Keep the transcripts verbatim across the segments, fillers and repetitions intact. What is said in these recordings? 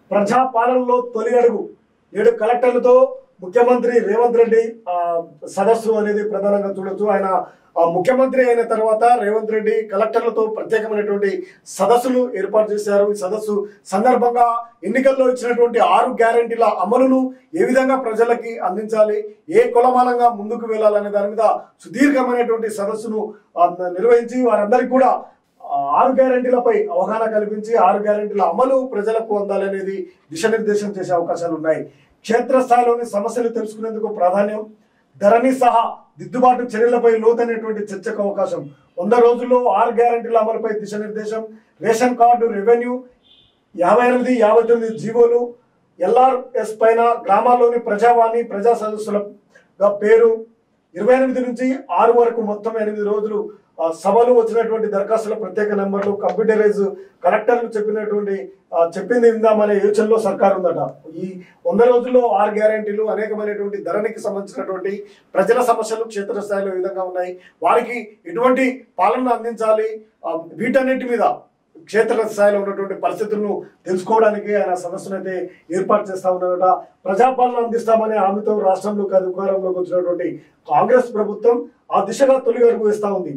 ప్రజా పాలనలో తొలి అడుగు ఏడు కలెక్టర్లతో ముఖ్యమంత్రి రేవంత్ రెడ్డి సదస్సు అనేది ప్రధానంగా చూడొచ్చు. ఆయన ముఖ్యమంత్రి అయిన తర్వాత రేవంత్ రెడ్డి కలెక్టర్లతో ప్రత్యేకమైనటువంటి సదస్సును ఏర్పాటు చేశారు. ఈ సదస్సు సందర్భంగా ఎన్నికల్లో ఇచ్చినటువంటి ఆరు గ్యారెంటీల అమలును ఏ విధంగా ప్రజలకి అందించాలి, ఏ కులమానంగా ముందుకు వెళ్ళాలనే దాని మీద సుదీర్ఘమైనటువంటి సదస్సును నిర్వహించి వారందరికీ కూడా ఆరు గ్యారెంటీలపై అవగాహన కల్పించి ఆరు గ్యారెంటీల అమలు ప్రజలకు అందాలనేది దిశానిర్దేశం చేసే అవకాశాలు ఉన్నాయి. క్షేత్రస్థాయిలోని సమస్యలు తెలుసుకునేందుకు ప్రాధాన్యం, ధరణి సహా దిద్దుబాటు చర్యలపై లోతైనటువంటి చర్చకు అవకాశం, వంద రోజుల్లో ఆరు గ్యారెంటీల అమలుపై దిశానిర్దేశం, రేషన్ కార్డు, రెవెన్యూ, యాభై ఎనిమిది యాభై తొమ్మిది జీవోలు, ఎల్ఆర్ఎస్ పైన గ్రామాల్లోని ప్రజావాణి ప్రజా సదస్సుల పేరు, ఇరవై ఎనిమిది నుంచి ఆరు వరకు మొత్తం ఎనిమిది రోజులు సభలు వచ్చినటువంటి దరఖాస్తుల ప్రత్యేక నెంబర్లు, కంప్యూటరైజ్ కలెక్టర్లు చెప్పినటువంటి చెప్పింది విందామనే యోచనలో సర్కారు ఉందట. ఈ వంద రోజుల్లో ఆరు గ్యారెంటీలు అనేకమైనటువంటి ధరణికి సంబంధించినటువంటి ప్రజల సమస్యలు క్షేత్రస్థాయిలో ఈ విధంగా ఉన్నాయి. వారికి ఎటువంటి పాలన అందించాలి, వీటన్నిటి మీద క్షేత్ర స్థాయిలో ఉన్నటువంటి పరిస్థితులను తెలుసుకోవడానికి ఆయన సదస్సును అయితే ఏర్పాటు చేస్తా ఉన్నారట. ప్రజాపాలన అందిస్తామనే హామీతో రాష్ట్రంలోకి అధికారంలోకి వచ్చినటువంటి కాంగ్రెస్ ప్రభుత్వం ఆ దిశగా తొలి అడుగు వేస్తా ఉంది.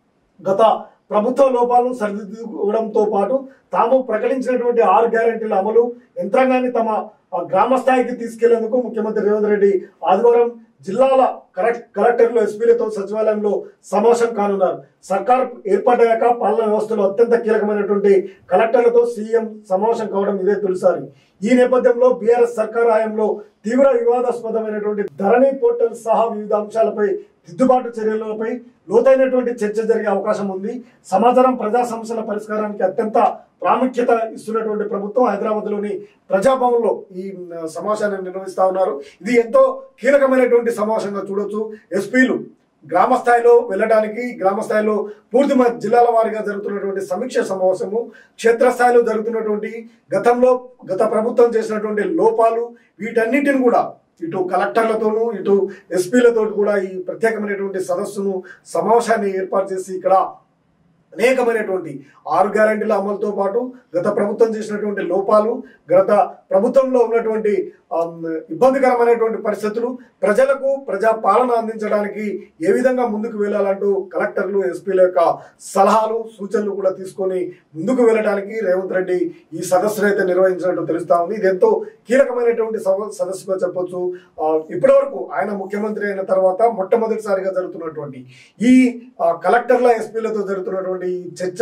గత ప్రభుత్వ లోపాలను సరిదిద్దుకోవడంతో పాటు తాము ప్రకటించినటువంటి ఆరు గ్యారెంటీల అమలు యంత్రాంగాన్ని తమ గ్రామ స్థాయికి తీసుకెళ్లేందుకు ముఖ్యమంత్రి రేవంత్ రెడ్డి ఆదివారం జిల్లాల కలెక్ట్ కలెక్టర్లు ఎస్పీలతో సచివాలయంలో సమావేశం కానున్నారు. సర్కార్ ఏర్పాటయ్యాక పాలనా వ్యవస్థలో అత్యంత కీలకమైనటువంటి కలెక్టర్లతో సీఎం సమావేశం కావడం ఇదే తొలిసారి. ఈ నేపథ్యంలో బీఆర్ఎస్ సర్కార్ హయాంలో తీవ్ర వివాదాస్పదమైనటువంటి ధరణి పోర్టల్ సహా వివిధ అంశాలపై దిద్దుబాటు చర్యలపై లోతైనటువంటి చర్చ జరిగే అవకాశం ఉంది. సమాచారం ప్రజా సమస్యల పరిష్కారానికి అత్యంత ప్రాముఖ్యత ఇస్తున్నటువంటి ప్రభుత్వం హైదరాబాద్ లోని ప్రజాభవన్లో ఈ సమావేశాన్ని నిర్వహిస్తా ఉన్నారు. ఇది ఎంతో కీలకమైనటువంటి సమావేశంగా చూడొచ్చు. ఎస్పీలు గ్రామ స్థాయిలో వెళ్ళడానికి, గ్రామ స్థాయిలో పూర్తి జిల్లాల వారీగా జరుగుతున్నటువంటి సమీక్ష సమావేశము, క్షేత్రస్థాయిలో జరుగుతున్నటువంటి గతంలో గత ప్రభుత్వం చేసినటువంటి లోపాలు, వీటన్నిటిని కూడా ఇటు కలెక్టర్లతోనూ ఇటు ఎస్పీలతో కూడా ఈ ప్రత్యేకమైనటువంటి సదస్సును సమావేశాన్ని ఏర్పాటు చేసి ఇక్కడ అనేకమైనటువంటి ఆరు గ్యారెంటీల అమలుతో పాటు గత ప్రభుత్వం చేసినటువంటి లోపాలు, గత ప్రభుత్వంలో ఉన్నటువంటి ఇబ్బందికరమైనటువంటి పరిస్థితులు, ప్రజలకు ప్రజా పాలన అందించడానికి ఏ విధంగా ముందుకు వెళ్ళాలంటూ కలెక్టర్లు ఎస్పీల యొక్క సలహాలు సూచనలు కూడా తీసుకొని ముందుకు వెళ్ళడానికి రేవంత్ రెడ్డి ఈ సదస్సును అయితే నిర్వహించినట్టు తెలుస్తా ఉంది. ఇది ఎంతో కీలకమైనటువంటి సదస్సుగా చెప్పొచ్చు. ఇప్పటి వరకు ఆయన ముఖ్యమంత్రి అయిన తర్వాత మొట్టమొదటిసారిగా జరుగుతున్నటువంటి ఈ కలెక్టర్ల ఎస్పీలతో జరుగుతున్నటువంటి ఈ చర్చ,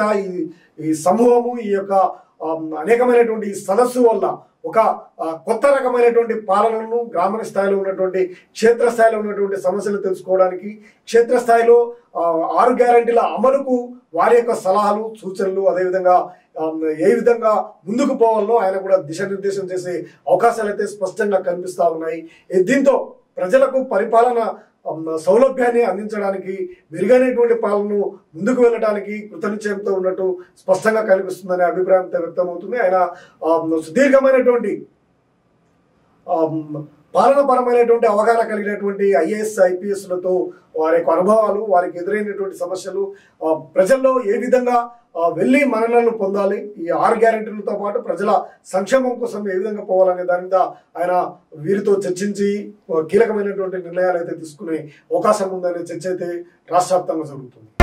ఈ సమూహము, ఈ యొక్క అనేకమైనటువంటి సదస్సు వల్ల ఒక కొత్త రకమైనటువంటి పాలనను గ్రామీణ స్థాయిలో ఉన్నటువంటి క్షేత్రస్థాయిలో ఉన్నటువంటి సమస్యలు తెలుసుకోవడానికి, క్షేత్రస్థాయిలో ఆరు గ్యారెంటీల అమలుకు వారి యొక్క సలహాలు సూచనలు, అదేవిధంగా ఏ విధంగా ముందుకు పోవాలో ఆయన కూడా దిశానిర్దేశం చేసే అవకాశాలు అయితే స్పష్టంగా కనిపిస్తా ఉన్నాయి. దీంతో ప్రజలకు పరిపాలన సౌలభ్యాన్ని అందించడానికి, మెరుగైనటువంటి పాలనను ముందుకు వెళ్ళడానికి కృతనిశ్చయంతో ఉన్నట్టు స్పష్టంగా కనిపిస్తుందనే అభిప్రాయంతో వ్యక్తమవుతుంది. ఆయన సుదీర్ఘమైనటువంటి పాలనపరమైనటువంటి అవగాహన కలిగినటువంటి ఐఏఎస్ ఐపీఎస్లతో వారి యొక్క అనుభవాలు, వారికి ఎదురైనటువంటి సమస్యలు, ప్రజల్లో ఏ విధంగా వెళ్ళి మన్ననలు పొందాలి, ఈ ఆరు గ్యారెంటీలతో పాటు ప్రజల సంక్షేమం కోసం ఏ విధంగా పోవాలనే దాని మీద ఆయన వీరితో చర్చించి కీలకమైనటువంటి నిర్ణయాలు అయితే తీసుకునే అవకాశం ఉందనే చర్చ అయితే రాష్ట్ర వ్యాప్తంగా జరుగుతుంది.